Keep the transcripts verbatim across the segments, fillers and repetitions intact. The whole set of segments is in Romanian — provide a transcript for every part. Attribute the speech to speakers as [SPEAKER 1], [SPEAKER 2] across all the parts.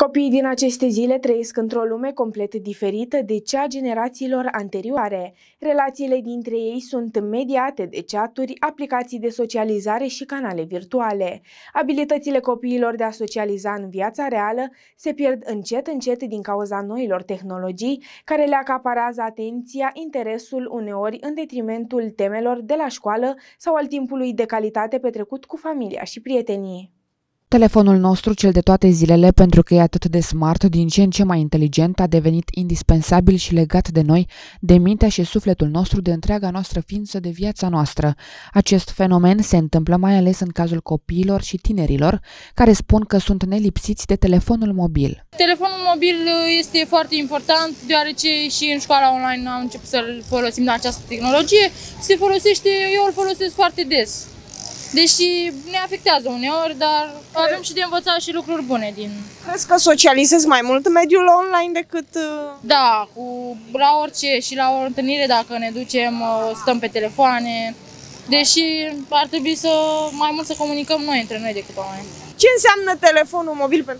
[SPEAKER 1] Copiii din aceste zile trăiesc într-o lume complet diferită de cea a generațiilor anterioare. Relațiile dintre ei sunt mediate de chaturi, aplicații de socializare și canale virtuale. Abilitățile copiilor de a socializa în viața reală se pierd încet încet din cauza noilor tehnologii care le acaparează atenția, interesul, uneori în detrimentul temelor de la școală sau al timpului de calitate petrecut cu familia și prietenii.
[SPEAKER 2] Telefonul nostru, cel de toate zilele, pentru că e atât de smart, din ce în ce mai inteligent, a devenit indispensabil și legat de noi, de mintea și sufletul nostru, de întreaga noastră ființă, de viața noastră. Acest fenomen se întâmplă mai ales în cazul copiilor și tinerilor, care spun că sunt nelipsiți de telefonul mobil.
[SPEAKER 3] Telefonul mobil este foarte important, deoarece și în școala online am început să-l folosim această tehnologie. Se folosește, eu îl folosesc foarte des. Deși ne afectează uneori, dar avem și de învățat și lucruri bune din...
[SPEAKER 4] Crezi că socializezi mai mult în mediul online decât...
[SPEAKER 3] Da, cu, la orice și la o întâlnire, dacă ne ducem, stăm pe telefoane, deși ar trebui să mai mult să comunicăm noi între noi decât online.
[SPEAKER 4] Ce înseamnă telefonul mobil pentru...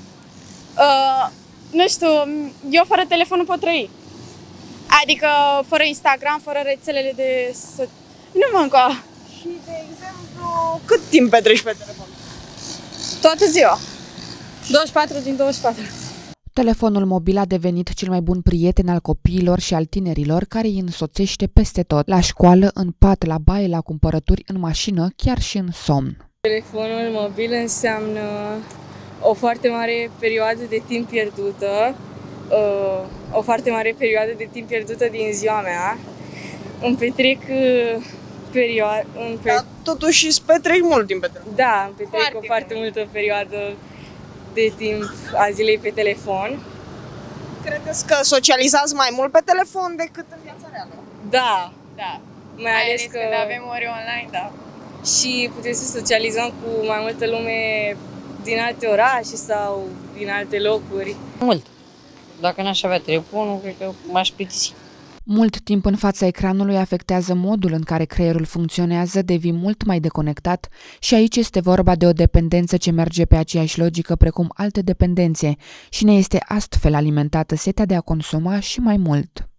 [SPEAKER 5] Uh, nu știu, eu fără telefon nu pot trăi. Adică fără Instagram, fără rețelele de... Nu mă încoa.
[SPEAKER 4] Și, de exemplu, cât timp petreci pe telefon?
[SPEAKER 5] Toată ziua. douăzeci și patru din douăzeci și patru.
[SPEAKER 2] Telefonul mobil a devenit cel mai bun prieten al copiilor și al tinerilor, care îi însoțește peste tot, la școală, în pat, la baie, la cumpărături, în mașină, chiar și în somn.
[SPEAKER 6] Telefonul mobil înseamnă o foarte mare perioadă de timp pierdută, o foarte mare perioadă de timp pierdută din ziua mea. Îmi petrec perioadă... Pe...
[SPEAKER 4] Dar totuși îți petreci mult timp pe telefon.
[SPEAKER 6] Da, îmi petrec foarte o foarte bine. multă perioadă de timp a zilei pe telefon.
[SPEAKER 4] Credeți că socializați mai mult pe telefon decât în viața reală?
[SPEAKER 6] Da,
[SPEAKER 5] da.
[SPEAKER 6] Mai,
[SPEAKER 5] mai
[SPEAKER 6] ales,
[SPEAKER 5] ales
[SPEAKER 6] că
[SPEAKER 5] când avem ore online, da.
[SPEAKER 6] Și putem să socializăm cu mai multă lume din alte orașe sau din alte locuri.
[SPEAKER 7] Mult. Dacă n-aș avea telefonul, cred că m-aș plictisi.
[SPEAKER 2] Mult timp în fața ecranului afectează modul în care creierul funcționează, devii mult mai deconectat și aici este vorba de o dependență ce merge pe aceeași logică precum alte dependențe și ne este astfel alimentată setea de a consuma și mai mult.